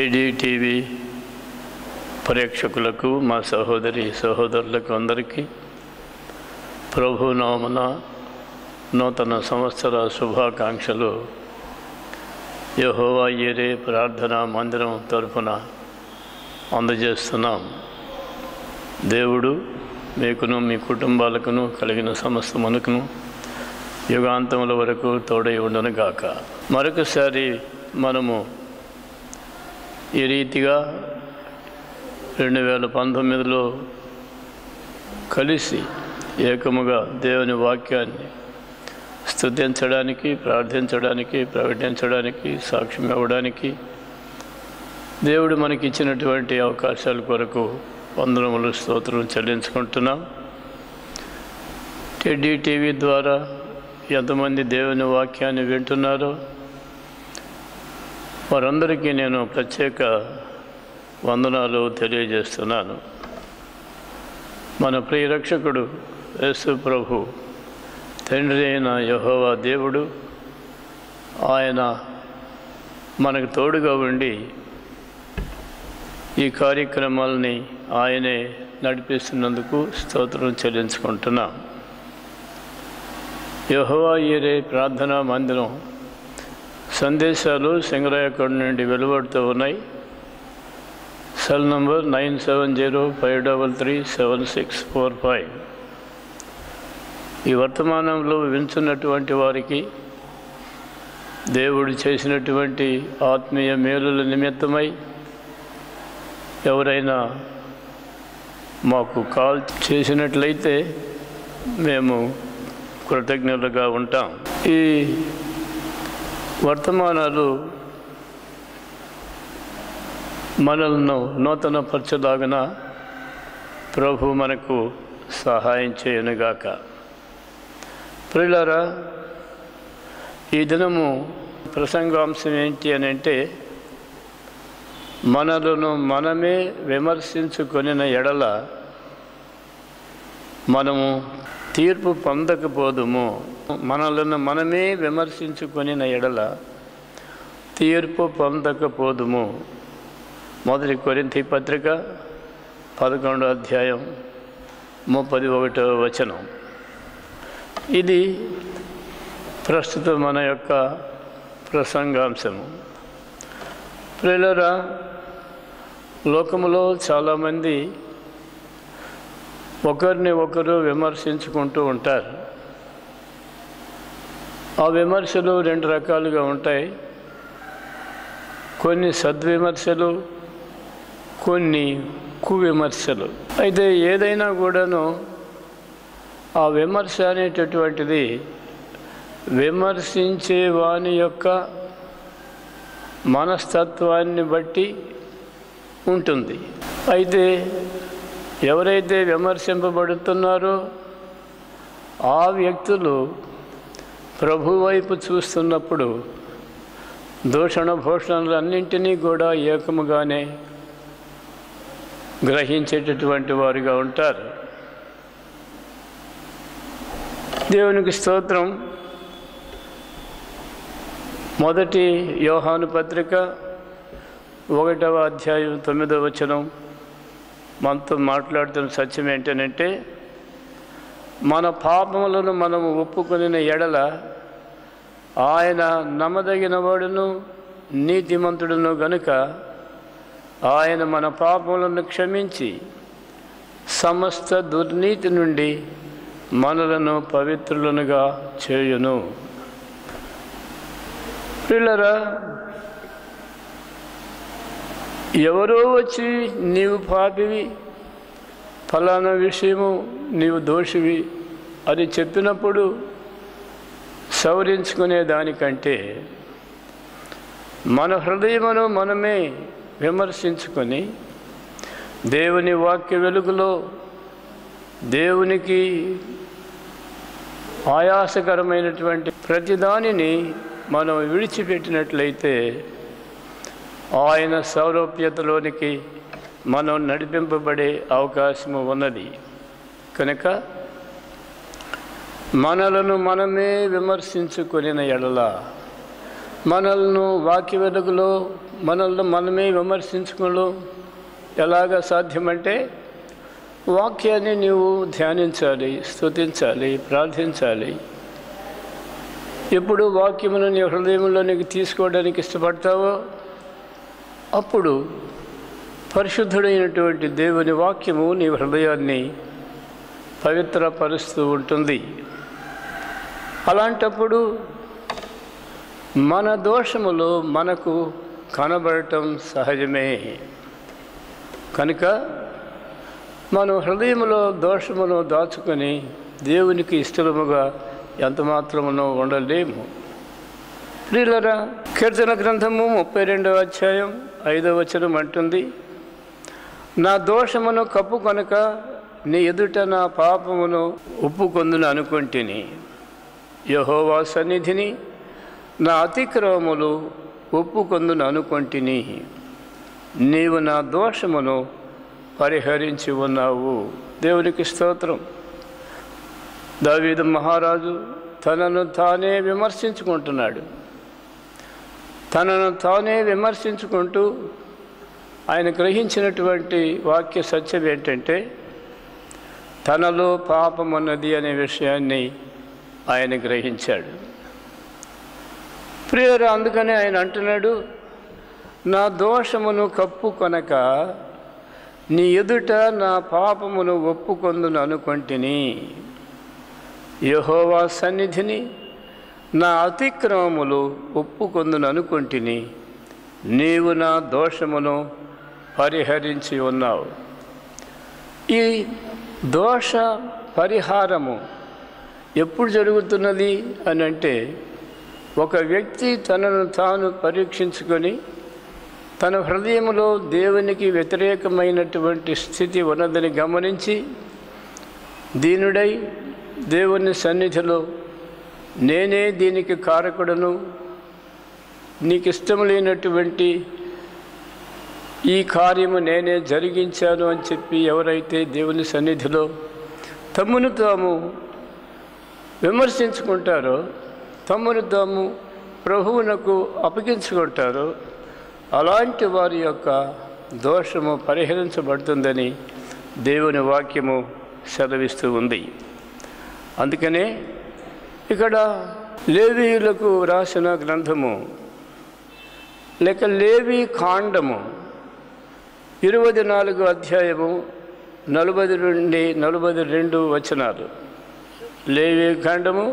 TV ప్రేక్షకులకు మా సహోదరులకు అందరికీ ప్రభు నామమున నూతన సంవత్సర శుభాకాంక్షలు యెహోవా యిరే ప్రార్థనా మందిరం తరఫున అందజేస్తున్నాం. దేవుడు మీకును మీ కుటుంబాలకును కలిగిన సమస్త మనకును యుగాంతముల వరకు తోడై ఉండును గాక. మరొకసారి మనము ఈ రీతిగా 2019లో కలిసి ఏకముగా దేవుని వాక్యాన్ని స్తుతించడానికి, ప్రార్థించడానికి, ప్రకటించడానికి, సాక్ష్యం ఇవ్వడానికి దేవుడు మనకి ఇచ్చినటువంటి అవకాశాల కొరకు వందనములు స్తోత్రం చెల్లించుకుంటున్నాం. టీవీ ద్వారా ఎంతమంది దేవుని వాక్యాన్ని వింటున్నారో వారందరికీ నేను ప్రత్యేక వందనాలు తెలియజేస్తున్నాను. మన ప్రియ రక్షకుడు యేసు ప్రభు తండ్రి అయిన యెహోవా దేవుడు ఆయన మనకు తోడుగా ఉండి ఈ కార్యక్రమాలని ఆయనే నడిపిస్తున్నందుకు స్తోత్రం చెల్లించుకుంటున్నాం. యెహోవా యిరే ప్రార్థనా మందిరం సందేశాలు సింగరాయకొండ నుండి వెలువడుతూ ఉన్నాయి. Cell number 9705337645. ఈ వర్తమానంలో వింటున్నటువంటి వారికి దేవుడు చేసినటువంటి ఆత్మీయ మేలుల నిమిత్తమై ఎవరైనా మాకు కాల్ చేసినట్లయితే మేము కృతజ్ఞులుగా ఉంటాం. ఈ వర్తమానాలు మనల్ని నూతన పరచలాగున ప్రభు మనకు సహాయం చేయనుగాక. ప్రియులారా, ఈ దినము ప్రసంగాంశం ఏంటి అని అంటే, మనలను మనమే విమర్శించుకొనిన ఎడల మనము తీర్పు పొందకపోదుము. మనలను మనమే విమర్శించుకొనిన ఎడల తీర్పు పొందకపోదుము. 1 కొరింథీ పత్రిక 11వ అధ్యాయం 31వ వచనం. ఇది ప్రస్తుతం మన యొక్క ప్రసంగాంశము. ప్రియులారా, లోకములో చాలామంది ఒకరిని ఒకరు విమర్శించుకుంటూ ఉంటారు. ఆ విమర్శలు 2 రకాలుగా ఉంటాయి. కొన్ని సద్విమర్శలు, కొన్ని కువిమర్శలు. అయితే ఏదైనా కూడాను ఆ విమర్శ అనేటటువంటిది విమర్శించే వాని యొక్క మనస్తత్వాన్ని బట్టి ఉంటుంది. అయితే ఎవరైతే విమర్శింపబడుతున్నారో ఆ వ్యక్తులు ప్రభు వైపు చూస్తున్నప్పుడు దూషణ భూషణలన్నింటినీ కూడా ఏకముగానే గ్రహించేటటువంటి వారిగా ఉంటారు. దేవునికి స్తోత్రం. 1 యోహాను పత్రిక 1వ అధ్యాయం 9వ వచనం మనతో మాట్లాడుతున్న సత్యం ఏంటనంటే, మన పాపములను మనము ఒప్పుకొనిన ఎడల ఆయన నమ్మదగిన వాడును నీతిమంతుడును గనుక ఆయన మన పాపములను క్షమించి సమస్త దుర్నీతి నుండి మనలను పవిత్రులనుగా చేయును. పిల్లరా, ఎవరో వచ్చి నీవు పాపివి, ఫలానా విషయము నీవు దోషివి అని చెప్పినప్పుడు సవరించుకునే దానికంటే మన హృదయమును మనమే విమర్శించుకొని దేవుని వాక్య వెలుగులో దేవునికి ఆయాసకరమైనటువంటి ప్రతిదానిని మనం విడిచిపెట్టినట్లయితే ఆయన సౌరభ్యతలోనికి మనం నడిపింపబడే అవకాశము ఉన్నది. కనుక మనలను మనమే విమర్శించుకొనిన ఎడల మనల్ని వాక్య వెలుగులో మనల్ని మనమే విమర్శించుకోవడం ఎలాగ సాధ్యమంటే వాక్యాన్ని నీవు ధ్యానించాలి, స్తుతించాలి, ప్రార్థించాలి. ఎప్పుడు వాక్యమును నీ హృదయంలోనికి తీసుకోవడానికి ఇష్టపడతావో అప్పుడు పరిశుద్ధుడైనటువంటి దేవుని వాక్యము నీ హృదయాన్ని పవిత్రపరుస్తూ ఉంటుంది. అలాంటప్పుడు మన దోషములు మనకు కనబడటం సహజమే. కనుక మన హృదయంలో దోషమును దాచుకొని దేవునికి ఇష్టముగా ఎంతమాత్రమునో ఉండలేము. ప్రియులారా, కీర్తన గ్రంథము 32వ అధ్యాయం 5వ వచనం అంటుంది, నా దోషమును కప్పుకొనక నీ ఎదుట నా పాపమును ఒప్పుకొందును అనుకొంటిని. యెహోవా సన్నిధిని నా అతిక్రమములు ఒప్పుకొందును అనుకొంటిని. నీవు నా దోషమును పరిహరించి ఉన్నావు. దేవునికి స్తోత్రం. దావీదు మహారాజు తనను తానే విమర్శించుకుంటున్నాడు. తనను తానే విమర్శించుకుంటూ ఆయన గ్రహించినటువంటి వాక్య సత్యం ఏంటంటే తనలో పాపం ఉన్నది అనే విషయాన్ని ఆయన గ్రహించాడు. ప్రియులారా, అందుకనే ఆయన అంటున్నాడు, నా దోషమును కప్పుకొనక నీ ఎదుట నా పాపమును ఒప్పుకొందును అనుకొంటిని. యెహోవా సన్నిధిని నా అతిక్రమములు ఒప్పుకొందును అనుకొంటిని. నీవు నా దోషమును పరిహరించి ఉన్నావు. ఈ దోష పరిహారము ఎప్పుడు జరుగుతున్నది అని అంటే ఒక వ్యక్తి తనను తాను పరీక్షించుకొని తన హృదయంలో దేవునికి వ్యతిరేకమైనటువంటి స్థితి ఉన్నదని గమనించి దీనుడై దేవుని సన్నిధిలో నేనే దీనికి కారకుడను, నీకు ఇష్టం లేనటువంటి ఈ కార్యము నేనే జరిగించాను అని చెప్పి ఎవరైతే దేవుని సన్నిధిలో తమ్మును తాము విమర్శించుకుంటారో, తమ్మును తాము ప్రభువునకు అప్పగించుకుంటారో అలాంటి వారి యొక్క దోషము పరిహరించబడుతుందని దేవుని వాక్యము సెలవిస్తూ ఉంది. అందుకనే ఇక్కడ లేవీయులకు రాసిన గ్రంథము లేక లేవీ కాండము 24వ అధ్యాయము 40 నుండి 42 వచనాలు. లేవీ కాండము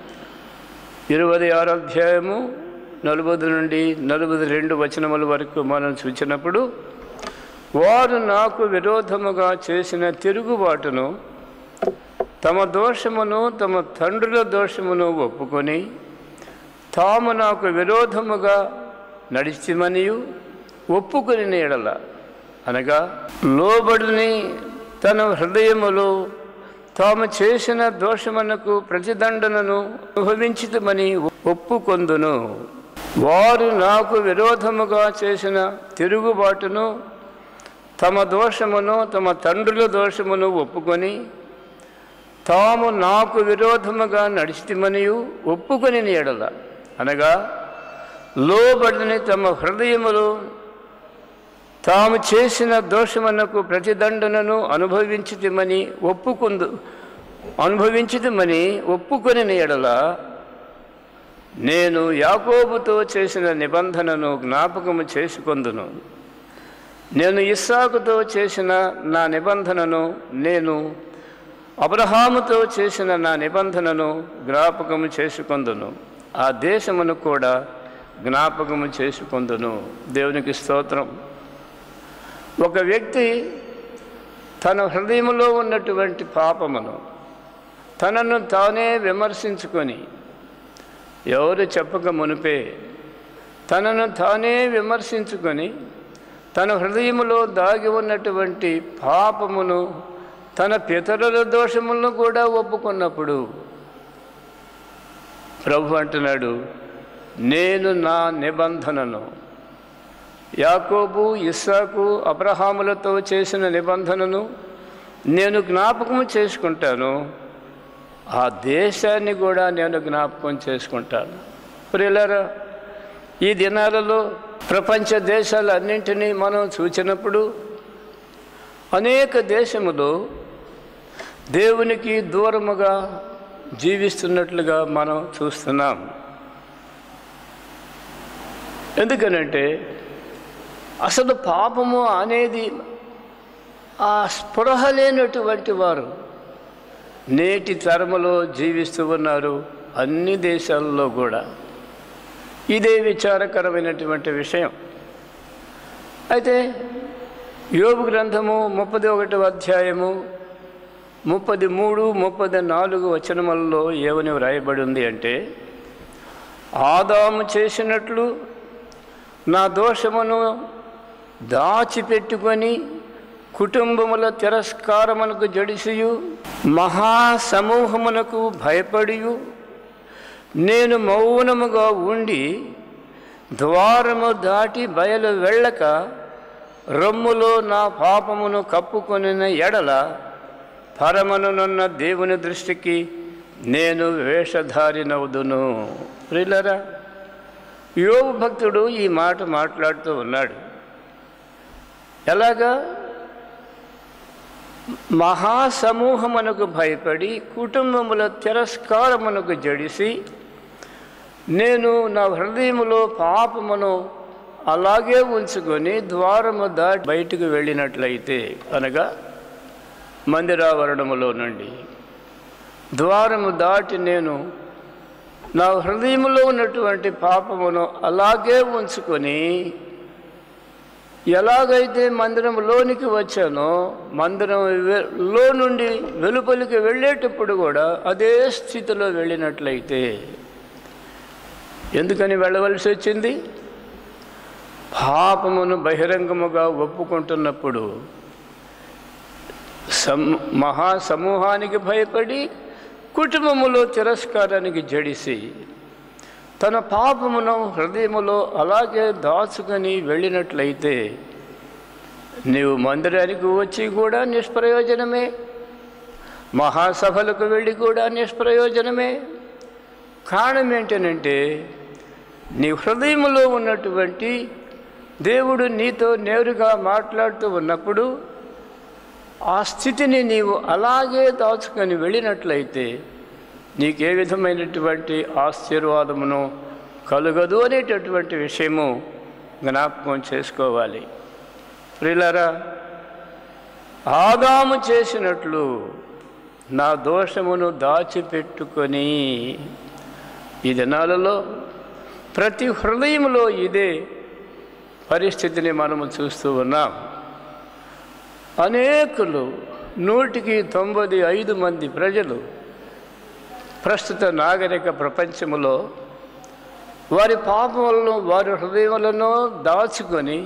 26వ అధ్యాయము 40 నుండి 42 వచనముల వరకు మనం చూసినప్పుడు, వారు నాకు విరోధముగా చేసిన తిరుగుబాటును తమ దోషమును తమ తండ్రుల దోషమును ఒప్పుకొని తాము నాకు విరోధముగా నడిచిమనియు ఒప్పుకొని నీడల అనగా లోబడిని తన హృదయములో తాము చేసిన దోషమునకు ప్రతిదండనను అనుభవించుమని ఒప్పుకొందును. వారు నాకు విరోధముగా చేసిన తిరుగుబాటును తమ దోషమును తమ తండ్రుల దోషమును ఒప్పుకొని తాము నాకు విరోధముగా నడిచిమనియు ఒప్పుకొని నీడల అనగా లోబడిని తమ హృదయములో తాము చేసిన దోషమునకు ప్రతిదండనను అనుభవించుమని ఒప్పుకొని నీడల నేను యాకోబుతో చేసిన నిబంధనను జ్ఞాపకము చేసుకొందును. నేను ఇస్సాకుతో చేసిన నా నిబంధనను, నేను అబ్రహాముతో చేసిన నా నిబంధనను జ్ఞాపకము చేసుకొందును. ఆ దేశమును కూడా జ్ఞాపకము చేసుకొందును. దేవునికి స్తోత్రం. ఒక వ్యక్తి తన హృదయంలో ఉన్నటువంటి పాపమును తనను తానే విమర్శించుకొని, ఎవరు చెప్పక మునిపే తనను తానే విమర్శించుకొని తన హృదయములో దాగి ఉన్నటువంటి పాపమును తన పితరుల దోషములను కూడా ఒప్పుకున్నప్పుడు ప్రభు అంటున్నాడు, నేను నా నిబంధనను యాకోబు ఇస్సాకు అబ్రహాములతో చేసిన నిబంధనను నేను జ్ఞాపకం చేసుకుంటాను, ఆ దేశాన్ని కూడా నేను జ్ఞాపకం చేసుకుంటాను. ప్రియులారా, ఈ దినాలలో ప్రపంచ దేశాలన్నింటినీ మనం చూసినప్పుడు అనేక దేశములు దేవునికి దూరముగా జీవిస్తున్నట్లుగా మనం చూస్తున్నాం. ఎందుకనంటే అసలు పాపము అనేది ఆ స్పృహ లేనటువంటి వారు నేటి తరములో జీవిస్తూ ఉన్నారు అన్ని దేశాల్లో కూడా. ఇదే విచారకరమైనటువంటి విషయం. అయితే యోబు గ్రంథము 31వ అధ్యాయము 33, 34 వచనములలో ఏమని వ్రాయబడి ఉంది అంటే, ఆదాము చేసినట్లు నా దోషమును దాచిపెట్టుకొని కుటుంబముల తిరస్కారమునకు జడిసియు మహాసమూహమునకు భయపడియు నేను మౌనముగా ఉండి ద్వారము దాటి బయలు వెళ్ళక రొమ్ములో నా పాపమును కప్పుకొనిన ఎడల పరమనున్న దేవుని దృష్టికి నేను వేషధారినవుదును. ప్రియులారా, యోబు భక్తుడు ఈ మాట మాట్లాడుతూ ఉన్నాడు. ఎలాగా? మహాసమూహమునకు భయపడి కుటుంబముల తిరస్కారమునకు జడిసి నేను నా హృదయములో పాపమును అలాగే ఉంచుకొని ద్వారము దాటి బయటకు వెళ్ళినట్లయితే, అనగా మందిరావరణములో నుండి ద్వారము దాటి నేను నా హృదయములో ఉన్నటువంటి పాపమును అలాగే ఉంచుకొని ఎలాగైతే మందిరంలోనికి వచ్చానో మందిరంలో నుండి వెలుపలికి వెళ్ళేటప్పుడు కూడా అదే స్థితిలో వెళ్ళినట్లయితే, ఎందుకని వెళ్ళవలసి వచ్చింది? పాపమును బహిరంగముగా ఒప్పుకుంటున్నప్పుడు మహాసమూహానికి భయపడి కుటుంబములో తిరస్కారానికి జడిసి తన పాపమును హృదయములో అలాగే దాచుకొని వెళ్ళినట్లయితే నీవు మందిరానికి వచ్చి కూడా నిష్ప్రయోజనమే, మహాసభలకు వెళ్ళి కూడా నిష్ప్రయోజనమే. కారణం ఏంటనంటే నీ హృదయములో ఉన్నటువంటి దేవుడు నీతో నేరుగా మాట్లాడుతూ ఉన్నప్పుడు ఆ స్థితిని నీవు అలాగే దాచుకొని వెళ్ళినట్లయితే నీకే విధమైనటువంటి ఆశీర్వాదమును కలుగదు అనేటటువంటి విషయము జ్ఞాపకం చేసుకోవాలి. ప్రియులారా, ఆదాము చేసినట్లు నా దోషమును దాచిపెట్టుకొని, ఈ దినాలలో ప్రతి హృదయంలో ఇదే పరిస్థితిని మనము చూస్తూ ఉన్నాం. అనేకులు 195 మంది ప్రజలు ప్రస్తుత నాగరిక ప్రపంచములో వారి పాపములను వారి హృదయములను దాచుకొని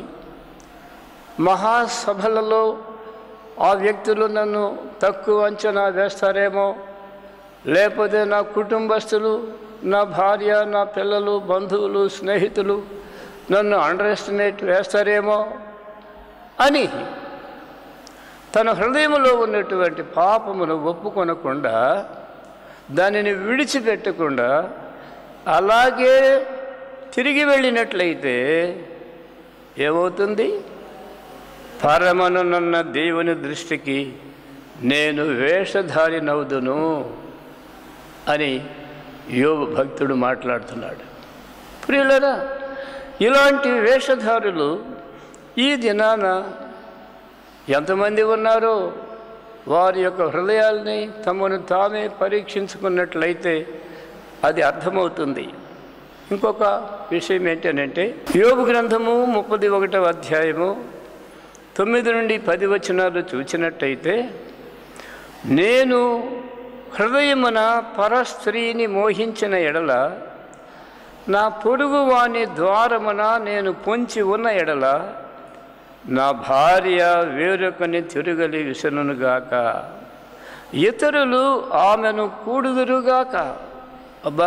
మహాసభలలో ఆ వ్యక్తులు నన్ను తక్కువ అంచనా వేస్తారేమో, లేకపోతే నా కుటుంబస్తులు, నా భార్య, నా పిల్లలు, బంధువులు, స్నేహితులు నన్ను అండర్ ఎస్టిమేట్ వేస్తారేమో అని తన హృదయంలో ఉన్నటువంటి పాపమును ఒప్పుకొనకుండా, దానిని విడిచిపెట్టకుండా అలాగే తిరిగి వెళ్ళినట్లయితే ఏమవుతుంది? పరమనున్న దేవుని దృష్టికి నేను వేషధారినవుదును అని యోబు భక్తుడు మాట్లాడుతున్నాడు. ప్రియులారా, ఇలాంటి వేషధారులు ఈ దినాన ఎంతమంది ఉన్నారో వారి యొక్క హృదయాల్ని తమను తామే పరీక్షించుకున్నట్లయితే అది అర్థమవుతుంది. ఇంకొక విషయం ఏంటంటే, యోబు గ్రంథము 31వ అధ్యాయము 9 నుండి 10 వచనాలు చూసినట్టయితే, నేను హృదయమున పరస్త్రీని మోహించిన ఎడల, నా పొరుగు వాని ద్వారమున నేను పొంచి ఉన్న ఎడల, నా భార్య వేరొకని తిరుగలి విసనుగాక, ఇతరులు ఆమెను కూడుదురుగాక. అబ్బా,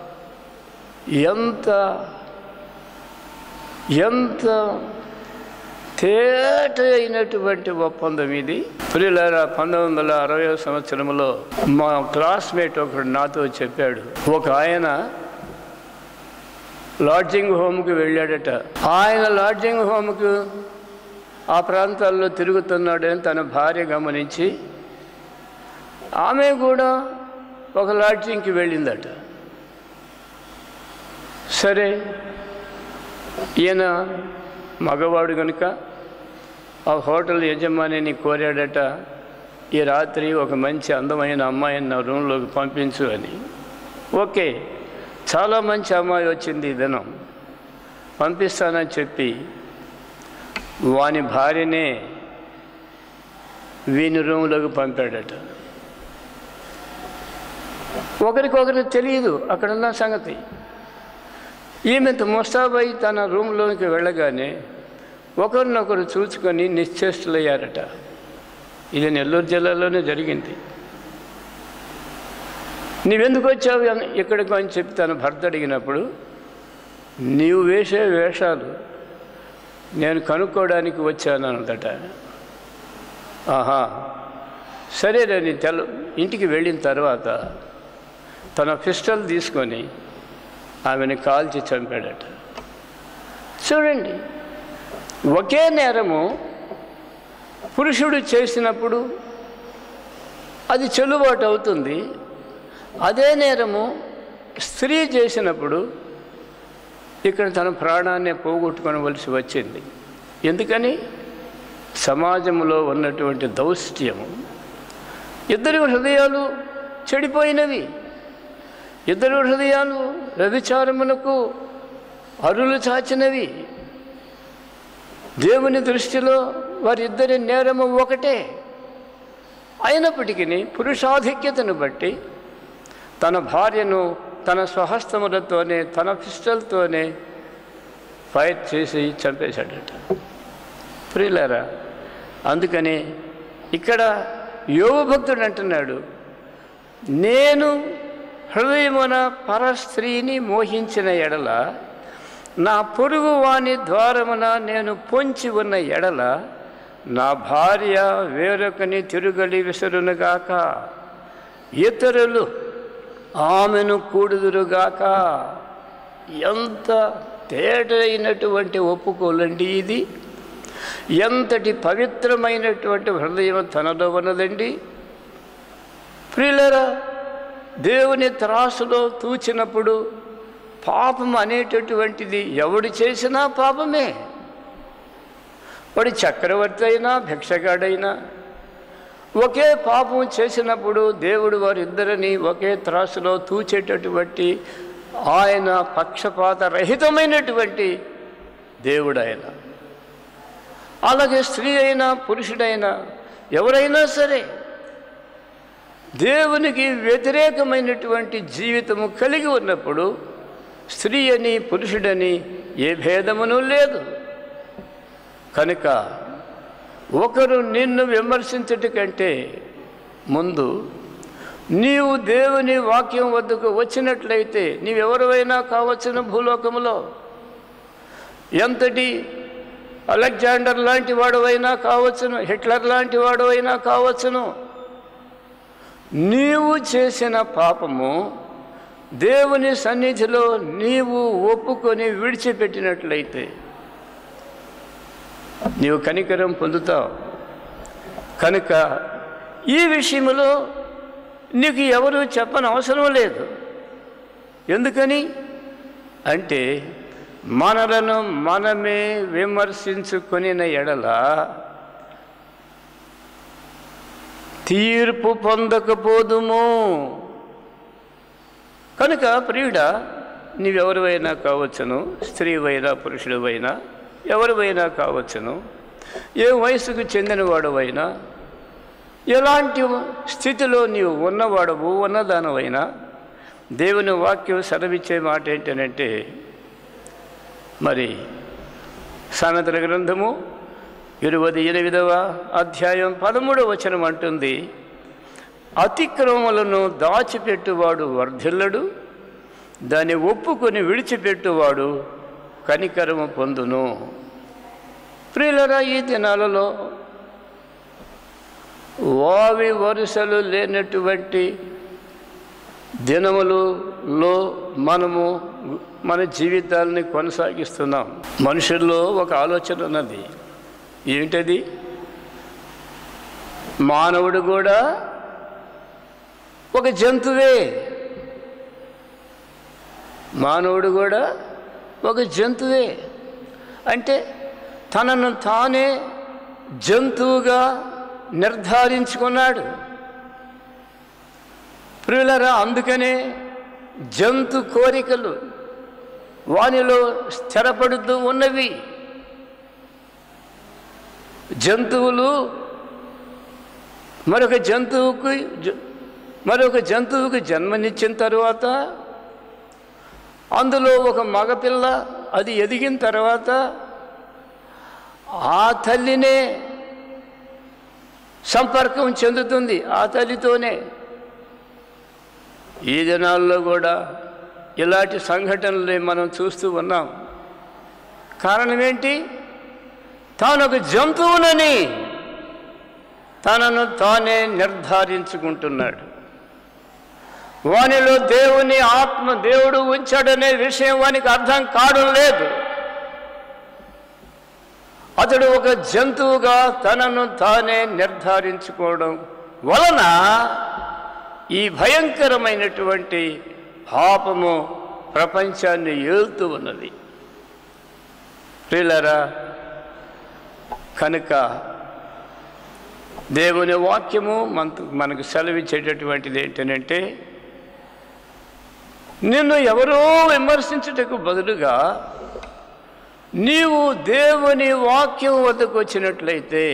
ఎంత ఎంత తేట అయినటువంటి ఒప్పందం ఇది. ప్రియులారా, 1960వ సంవత్సరంలో మా క్లాస్మేట్ ఒకడు నాతో చెప్పాడు, ఒక ఆయన లాడ్జింగ్ హోమ్కి వెళ్ళాడట. ఆయన లాడ్జింగ్ హోమ్కు ఆ ప్రాంతాల్లో తిరుగుతున్నాడని తన భార్య గమనించి ఆమె కూడా ఒక లాడ్జింగ్కి వెళ్ళిందట. సరే, ఈయన మగవాడు కనుక ఆ హోటల్ యజమానిని కోరాడట, ఈ రాత్రి ఒక మంచి అందమైన అమ్మాయిని నా రూమ్లోకి పంపించు అని. ఓకే, చాలా మంచి అమ్మాయి వచ్చింది ఈ దినం, పంపిస్తానని చెప్పి వాని భార్యనే వీని రూమ్లోకి పంపాడట. ఒకరికొకరు తెలియదు అక్కడున్న సంగతి. ఈమె ముస్తాబై తన రూమ్లోకి వెళ్ళగానే ఒకరినొకరు చూసుకొని నిశ్చేష్టులయ్యారట. ఇది నెల్లూరు జిల్లాలోనే జరిగింది. నీవెందుకు వచ్చావు ఇక్కడికి అని చెప్పి తన భర్త అడిగినప్పుడు, నీవు వేసే వేషాలు నేను కనుక్కోవడానికి వచ్చాను అన్నదట. ఆహా, సరేనని ఇంటికి వెళ్ళిన తర్వాత తన పిస్టల్ తీసుకొని ఆమెను కాల్చి చంపాడట. చూడండి, ఒకే నేరము పురుషుడు చేసినప్పుడు అది చెల్లుబాటు అవుతుంది, అదే నేరము స్త్రీ చేసినప్పుడు ఇక్కడ తన ప్రాణాన్ని పోగొట్టుకోవలసి వచ్చింది. ఎందుకని? సమాజంలో ఉన్నటువంటి దౌష్ట్యము. ఇద్దరి హృదయాలు చెడిపోయినవి, ఇద్దరు హృదయాలు వ్యభిచారమునకు అరులు చాచినవి. దేవుని దృష్టిలో వారిద్దరి నేరము ఒకటే. అయినప్పటికీ పురుషాధిక్యతను బట్టి తన భార్యను తన స్వహస్తములతోనే తన పిస్టల్తోనే ఫైర్ చేసి చంపేశాడట. ప్రియులారా, అందుకని ఇక్కడ యోబు భక్తుడు అంటున్నాడు, నేను హృదయమున పరస్త్రీని మోహించిన ఎడల, నా పొరుగు వాని ద్వారమున నేను పొంచి ఉన్న ఎడల, నా భార్య వేరొకని తిరుగలి విసురునుగాక, ఇతరులు ఆమెను కూడుదురుగాక. ఎంత తేటైనటువంటి ఒప్పుకోలండి ఇది! ఎంతటి పవిత్రమైనటువంటి హృదయం తనలో ఉన్నదండి. ప్రియులారా, దేవుని త్రాసులో తూచినప్పుడు పాపం అనేటటువంటిది ఎవడు చేసినా పాపమే. వాడి చక్రవర్తి అయినా భిక్షగాడైనా ఒకే పాపం చేసినప్పుడు దేవుడు వారిద్దరిని ఒకే త్రాసులో తూచేటటువంటి ఆయన పక్షపాత రహితమైనటువంటి దేవుడు ఆయన. అలాగే స్త్రీ అయినా పురుషుడైనా ఎవరైనా సరే దేవునికి వ్యతిరేకమైనటువంటి జీవితము కలిగి ఉన్నప్పుడు స్త్రీ అని పురుషుడని ఏ భేదమును లేదు. కనుక ఒకరు నిన్ను విమర్శించట కంటే ముందు నీవు దేవుని వాక్యం వద్దకు వచ్చినట్లయితే, నీవెవరైనా కావచ్చును, భూలోకములో ఎంతటి అలెగ్జాండర్ లాంటి వాడువైనా కావచ్చును, హిట్లర్ లాంటి వాడువైనా కావచ్చును, నీవు చేసిన పాపము దేవుని సన్నిధిలో నీవు ఒప్పుకొని విడిచిపెట్టినట్లయితే నీవు కనికరం పొందుతావు. కనుక ఈ విషయంలో నీకు ఎవరు చెప్పని అవసరం లేదు. ఎందుకని అంటే మనలను మనమే విమర్శించుకొనిన ఎడల తీర్పు పొందకపోదుము. కనుక ప్రియుడా, నీవెవరివైనా కావచ్చును, స్త్రీవైనా పురుషుడివైనా ఎవరివైనా కావచ్చును, ఏ వయసుకు చెందినవాడువైనా, ఎలాంటి స్థితిలో నీవు ఉన్నవాడవు ఉన్నదానవైనా, దేవుని వాక్యం సెలవిచ్చే మాట ఏంటనంటే, మరి సామెతల గ్రంథము 28వ అధ్యాయం 13వ వచనం అంటుంది, అతిక్రమములను దాచిపెట్టువాడు వర్ధిల్లడు, దాన్ని ఒప్పుకొని విడిచిపెట్టువాడు కనికరము పొందును. ప్రియులరా, ఈ దినాలలో వావి వరుసలు లేనటువంటి దినములలో మనము మన జీవితాలని కొనసాగిస్తున్నాం. మనుషుల్లో ఒక ఆలోచన ఉన్నది. ఏంటది? మానవుడు కూడా ఒక జంతువే. మానవుడు కూడా ఒక జంతువే. అంటే తనను తానే జంతువుగా నిర్ధారించుకున్నాడు. ప్రియులారా, అందుకనే జంతు కోరికలు వానిలో స్థిరపడుతూ ఉన్నవి. జంతువులు మరొక జంతువుకు జన్మనిచ్చిన తరువాత అందులో ఒక మగపిల్ల అది ఎదిగిన తర్వాత ఆ తల్లినే సంపర్కం చెందుతుంది, ఆ తల్లితోనే. ఈ దినాల్లో కూడా ఇలాంటి సంఘటనలు మనం చూస్తూ ఉన్నాం. కారణం ఏంటి? తాను ఒక జంతువునని తనను తానే నిర్ధారించుకుంటున్నాడు. వానిలో దేవుని ఆత్మ దేవుడు ఉంచాడనే విషయం వానికి అర్థం కావడం లేదు. అతడు ఒక జంతువుగా తనను తానే నిర్ధారించుకోవడం వలన ఈ భయంకరమైనటువంటి పాపము ప్రపంచాన్ని ఏలుతూ ఉన్నది. ప్రియులారా, కనుక దేవుని వాక్యము మనకు సెలవిచ్చేటటువంటిది ఏంటంటే, నిన్ను ఎవరో విమర్శించుటకు బదులుగా నీవు దేవుని వాక్యం వద్దకు వచ్చినట్లయితే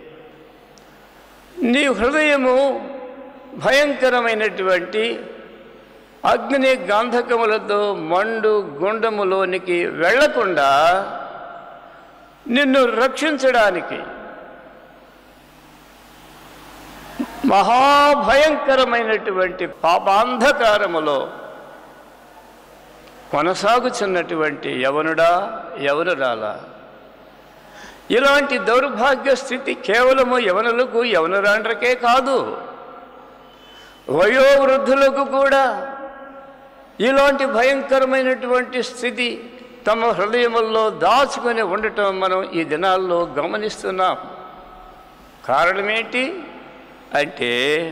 నీ హృదయము భయంకరమైనటువంటి అగ్ని గంధకములతో మండు గుండములోనికి వెళ్లకుండా నిన్ను రక్షించడానికి మహాభయంకరమైనటువంటి పాపాంధకారములో కొనసాగుచున్నటువంటి యవనుడా, యవనురాలా, ఇలాంటి దౌర్భాగ్య స్థితి కేవలము యవనులకు, యవనురాండ్రకే కాదు, వయోవృద్ధులకు కూడా ఇలాంటి భయంకరమైనటువంటి స్థితి తమ హృదయముల్లో దాచుకొని ఉండటం మనం ఈ దినాల్లో గమనిస్తున్నాం. కారణమేంటి అంటే,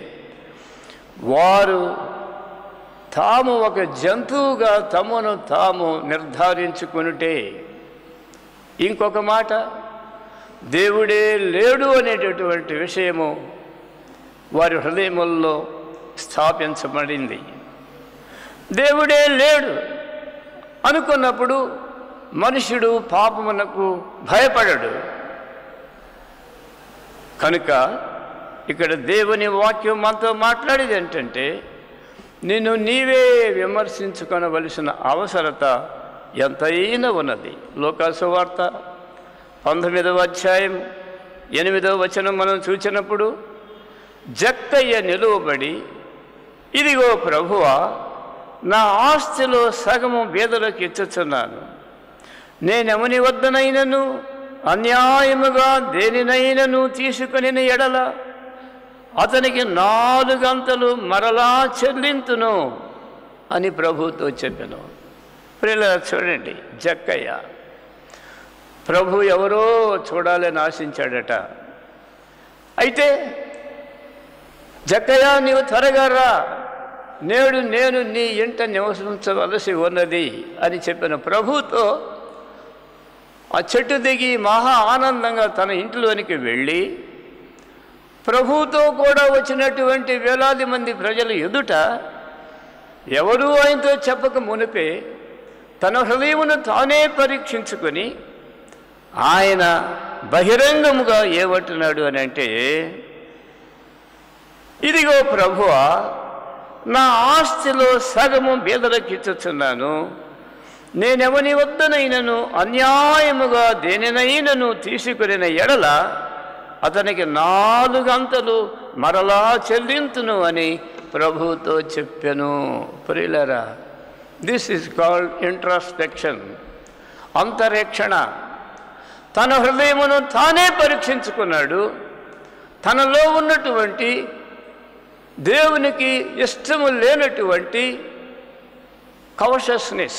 వారు తాము ఒక జంతువుగా తమను తాము నిర్ధారించుకునుటే. ఇంకొక మాట, దేవుడే లేడు అనేటటువంటి విషయము వారి హృదయముల్లో స్థాపించబడింది. దేవుడే లేడు అనుకున్నప్పుడు మనుషుడు పాపమునకు భయపడడు. కనుక ఇక్కడ దేవుని వాక్యం మనతో మాట్లాడేది ఏంటంటే, నిన్ను నీవే విమర్శించుకొనవలసిన అవసరత ఎంతైనా ఉన్నది. లోకాసు సువార్త 19వ అధ్యాయం 8వ వచనం మనం చూసినప్పుడు, జక్కయ్య నిలువబడి, ఇదిగో ప్రభువా, నా ఆస్తిలో సగము బీదలకు ఇచ్చుచున్నాను. నేనెవని వద్దనైనను అన్యాయముగా దేనినైనను తీసుకుని ఎడల అతనికి 4 గంతలు మరలా చెల్లింతును అని ప్రభుతో చెప్పాను. ప్రియులారా, చూడండి, జక్కయ్య ప్రభు ఎవరో చూడాలని ఆశించాడట. అయితే జక్కయ్య, నీవు త్వరగా రా, నేడు నేను నీ ఇంట నివసించవలసి ఉన్నది అని చెప్పిన ప్రభుతో ఆ చెట్టు దిగి మహా ఆనందంగా తన ఇంట్లోనికి వెళ్ళి, ప్రభువుతో కూడా వచ్చినటువంటి వేలాది మంది ప్రజల ఎదుట ఎవరూ ఆయనతో చెప్పక మునిపే తన హృదయమును తానే పరీక్షించుకొని ఆయన బహిరంగముగా ఏమంటున్నాడు అని అంటే, ఇదిగో ప్రభువా, నా ఆస్తిలో సగము బీదలకు ఇచ్చుచున్నాను. నేనెవని వద్దనైనను అన్యాయముగా దేనినైనను తీసుకుని ఎడల అతనికి 4 గంతలు మరలా చెల్లింతును అని ప్రభుతో చెప్పాను. ప్రియులారా, దిస్ ఈజ్ కాల్డ్ ఇంట్రాస్పెక్షన్, అంతరేక్షణ. తన హృదయమును తానే పరీక్షించుకున్నాడు. తనలో ఉన్నటువంటి దేవునికి ఇష్టము లేనటువంటి కాషస్నెస్,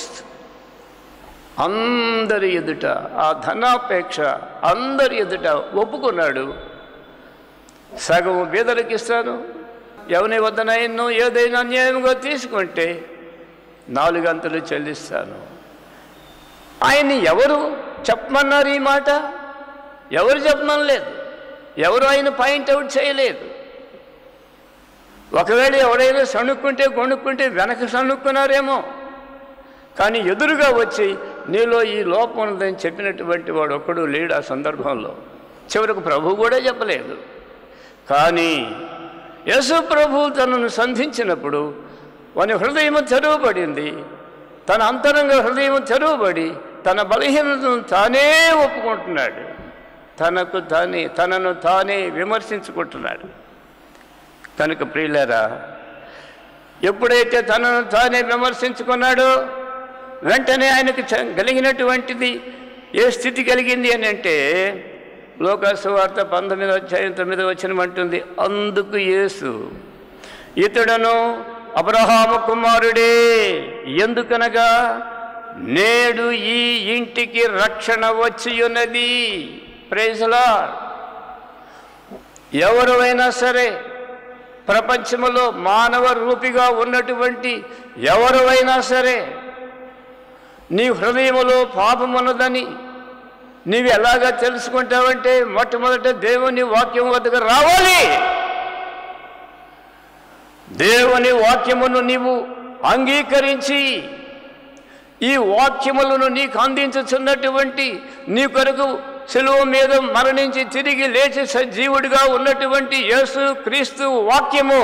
అందరి ఎదుట ఆ ధనాపేక్ష అందరి ఎదుట ఒప్పుకున్నాడు. సగం బీదలకు ఇస్తాను, ఎవని వద్దనైనా ఏదైనా అన్యాయంగా తీసుకుంటే 4 అంతలు చెల్లిస్తాను. ఆయన్ని ఎవరు చెప్పమన్నారు ఈ మాట? ఎవరు చెప్పమనలేదు, ఎవరు ఆయన పాయింట్అవుట్ చేయలేదు. ఒకవేళ ఎవరైనా సణుక్కుంటే గొణుక్కుంటే వెనక సణుక్కున్నారేమో, కానీ ఎదురుగా వచ్చి నీలో ఈ లోపం ఉన్నదని చెప్పినటువంటి వాడు ఒక్కడు లేడు ఆ సందర్భంలో. చివరకు ప్రభువు కూడా చెప్పలేదు. కానీ యేసు ప్రభువు తనను సంధించినప్పుడు వాని హృదయం తెరవబడింది. తన అంతరంగ హృదయం తెరవబడి తన బలహీనతను తానే ఒప్పుకుంటున్నాడు. తనను తానే విమర్శించుకుంటున్నాడు. కనుక ప్రియులారా, ఎప్పుడైతే తనను తానే విమర్శించుకున్నాడో వెంటనే ఆయనకు కలిగినటువంటిది ఏ స్థితి కలిగింది అని అంటే, లోకాసు వార్త 19:9 అంటుంది, అందుకు యేసు ఇతడును అబ్రహాము కుమారుడే, ఎందుకనగా నేడు ఈ ఇంటికి రక్షణ వచ్చి ఉన్నది. Praise the Lord. ఎవరైనా సరే, ప్రపంచంలో మానవ రూపిగా ఉన్నటువంటి ఎవరైనా సరే, నీ హృదయంలో పాపమున్నదని నీవు ఎలాగా తెలుసుకుంటావంటే, మొట్టమొదట దేవుని వాక్యం వద్దకు రావాలి. దేవుని వాక్యమును నీవు అంగీకరించి, ఈ వాక్యములను నీకు అందించుచున్నటువంటి, నీ కొరకు శిలువ మీద మరణించి తిరిగి లేచి సజీవుడిగా ఉన్నటువంటి యేసు క్రీస్తు వాక్యము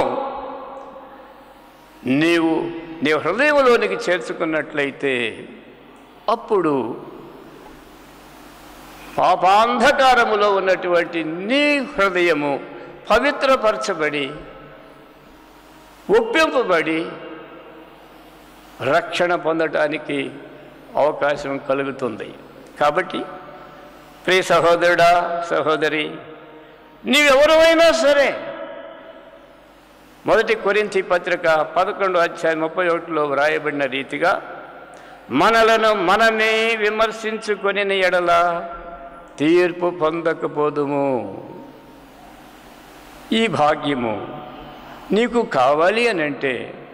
నీవు నీ హృదయంలోనికి చేర్చుకున్నట్లయితే, అప్పుడు పాపాంధకారములో ఉన్నటువంటి నీ హృదయము పవిత్రపరచబడి ఒప్పింపబడి రక్షణ పొందటానికి అవకాశం కలుగుతుంది. కాబట్టి ప్రియ సహోదరుడా, సహోదరి, నీవెవరైనా సరే, 1 కొరింథీ పత్రిక 11:31 వ్రాయబడిన రీతిగా మనలను మనమే విమర్శించుకొని ఎడల తీర్పు పొందకపోదుము. ఈ భాగ్యము నీకు కావాలి అని అంటే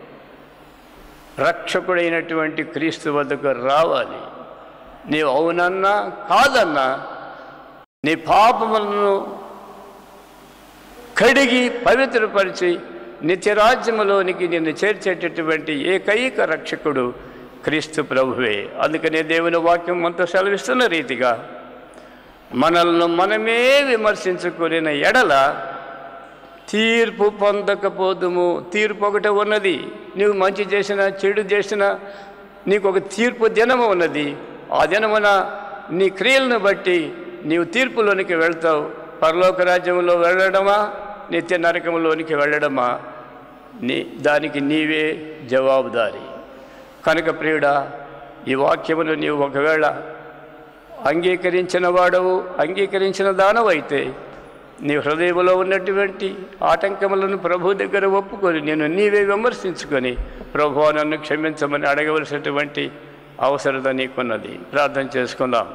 రక్షకుడైనటువంటి క్రీస్తు వద్దకు రావాలి. నీవు అవునన్నా కాదన్నా నీ పాపములను కడిగి పవిత్రపరిచి నిత్యరాజ్యములోనికి నిన్ను చేర్చేటటువంటి ఏకైక రక్షకుడు క్రీస్తు ప్రభువే. అందుకనే దేవుని వాక్యం అంతా సెలవిస్తున్న రీతిగా మనల్ని మనమే విమర్శించుకునే ఎడల తీర్పు పొందకపోదుము. తీర్పు ఒకటి ఉన్నది. నువ్వు మంచి చేసినా చెడు చేసినా నీకు ఒక తీర్పు దినము ఉన్నది. ఆ దినమున నీ క్రియలను బట్టి నీవు తీర్పులోనికి వెళ్తావు. పరలోక రాజ్యంలో వెళ్ళడమా, నిత్య నరకంలోనికి వెళ్ళడమా, దానికి నీవే జవాబుదారి. కనుక ప్రియుడా, ఈ వాక్యమును నీవు ఒకవేళ అంగీకరించిన వాడవు, అంగీకరించిన దానవైతే నీ హృదయంలో ఉన్నటువంటి ఆటంకములను ప్రభు దగ్గర ఒప్పుకొని నేను నీవే విమర్శించుకొని ప్రభువా నన్ను క్షమించమని అడగవలసినటువంటి అవసరత నీకున్నది. ప్రార్థన చేసుకుందాం.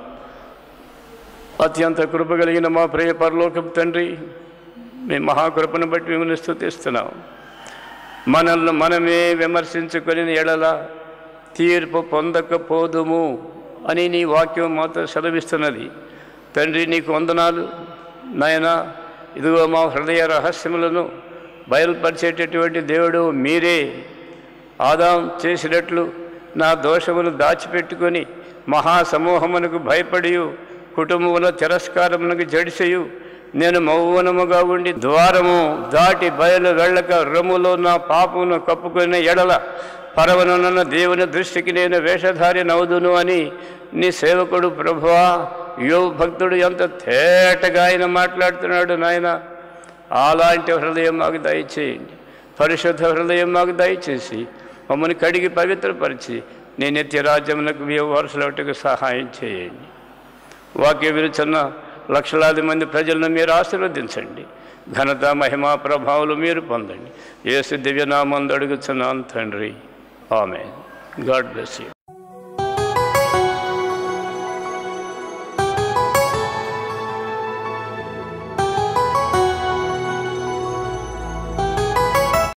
అత్యంత కృప కలిగిన మా ప్రియ పరలోకపు తండ్రి, మీ మహాకృపను బట్టి మిమ్మల్ని స్తుతిస్తున్నాం. మనల్ని మనమే విమర్శించుకొని ఎడల తీర్పు పొందకపోదుము అని నీ వాక్యం మాతో సెలవిస్తున్నది. తండ్రి, నీకు వందనాలు నాయనా. ఇదిగో మా హృదయ రహస్యములను బయలుపరిచేటటువంటి దేవుడు మీరే. ఆదాం చేసినట్లు నా దోషములు దాచిపెట్టుకొని మహాసమూహమునకు భయపడి కుటుంబముల తిరస్కారమునకు జడిసేయు నేను మౌనముగా ఉండి ద్వారము దాటి బయలు వెళ్ళక రొమ్ములో నా పాపమును కప్పుకునే ఎడల పరవనున్న దేవుని దృష్టికి నేను వేషధారి నవ్వుదును అని నీ సేవకుడు ప్రభువా యోబు భక్తుడు ఎంత తేటగా ఆయన మాట్లాడుతున్నాడు. నాయన, అలాంటి హృదయం మాకు దయచేయండి. పరిశుద్ధ హృదయం మాకు దయచేసి మమ్మల్ని కడిగి పవిత్రపరిచి నీ నిత్యరాజ్యమునకు వారసులవుటకు సహాయం చేయండి. వాక్య విరుచున్న లక్షలాది మంది ప్రజలను మీరు ఆశీర్వదించండి. ఘనత మహిమా ప్రభావాలు మీరు పొందండి. యేసు దివ్యనామందు అడుగుచున్నాను తండ్రి. ఆమేన్. God bless you.